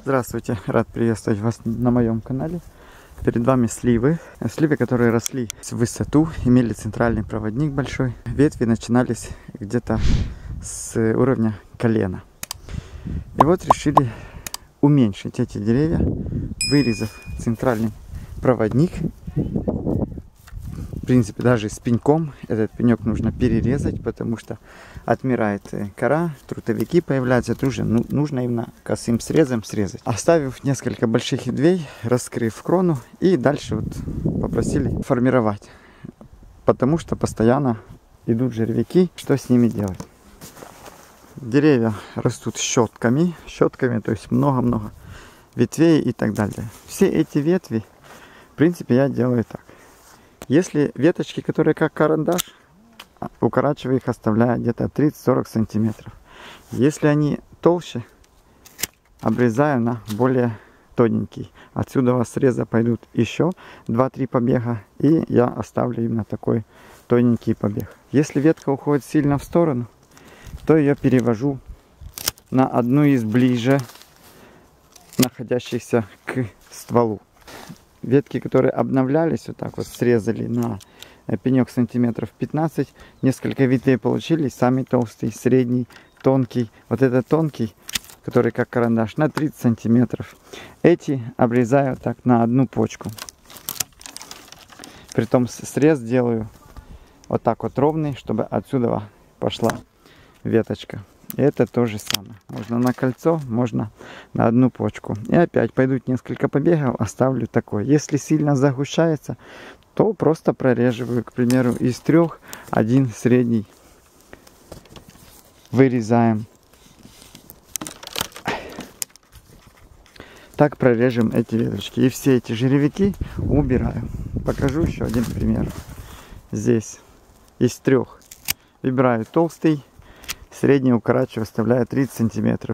Здравствуйте, рад приветствовать вас на моем канале. Перед вами сливы. Сливы, которые росли в высоту, имели центральный проводник большой. Ветви начинались где-то с уровня колена. И вот решили уменьшить эти деревья, вырезав центральный проводник. В принципе, даже с пеньком этот пенек нужно перерезать, потому что отмирает кора, трутовики появляются, это уже нужно именно косым срезом срезать. Оставив несколько больших ветвей, раскрыв крону, и дальше вот попросили формировать, потому что постоянно идут жервяки, что с ними делать. Деревья растут щетками, то есть много-много ветвей и так далее. Все эти ветви, в принципе, я делаю так. Если веточки, которые как карандаш, укорачиваю их, оставляя где-то 30-40 сантиметров. Если они толще, обрезаю на более тоненький. Отсюда у вас среза пойдут еще 2-3 побега, и я оставлю именно такой тоненький побег. Если ветка уходит сильно в сторону, то ее перевожу на одну из ближе находящихся к стволу. Ветки, которые обновлялись, вот так вот срезали на пенек сантиметров 15. Несколько ветвей получились. Самый толстый, средний, тонкий. Вот этот тонкий, который как карандаш, на 30 сантиметров. Эти обрезаю так на одну почку. Притом срез делаю вот так вот ровный, чтобы отсюда пошла веточка. И это то же самое. Можно на кольцо, можно на одну почку. И опять пойдут несколько побегов, оставлю такой. Если сильно загущается, то просто прореживаю, к примеру, из 3 один средний вырезаем. Так прорежем эти веточки. И все эти жеревики убираю. Покажу еще один пример. Здесь из 3 выбираю толстый. Средний укорачиваю, оставляю 30 сантиметров.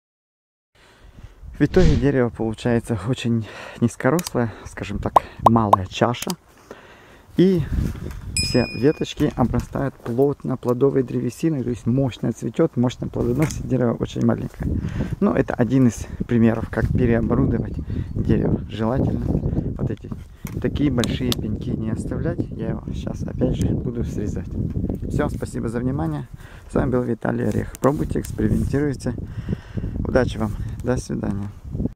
В итоге дерево получается очень низкорослое, скажем так, малая чаша. И все веточки обрастают плотно плодовой древесиной, то есть мощно цветет, мощно плодоносит, дерево очень маленькое. Но это один из примеров, как переоборудовать дерево. Желательно вот эти такие большие пеньки не оставлять. Я его сейчас опять же буду срезать. Все, спасибо за внимание. С вами был Виталий Орех. Пробуйте, экспериментируйте. Удачи вам. До свидания.